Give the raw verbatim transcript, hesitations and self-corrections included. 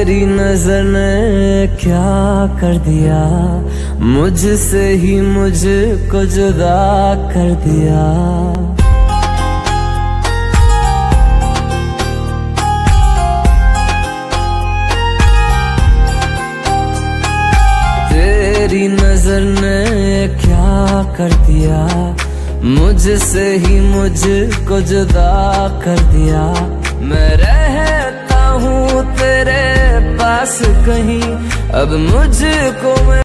तेरी नजर ने क्या कर दिया, मुझसे ही मुझको जुदा कर दिया। तेरी नजर ने क्या कर दिया, मुझसे ही मुझको जुदा कर दिया। मैं रहता हूँ तेरे पास कहीं, अब मुझको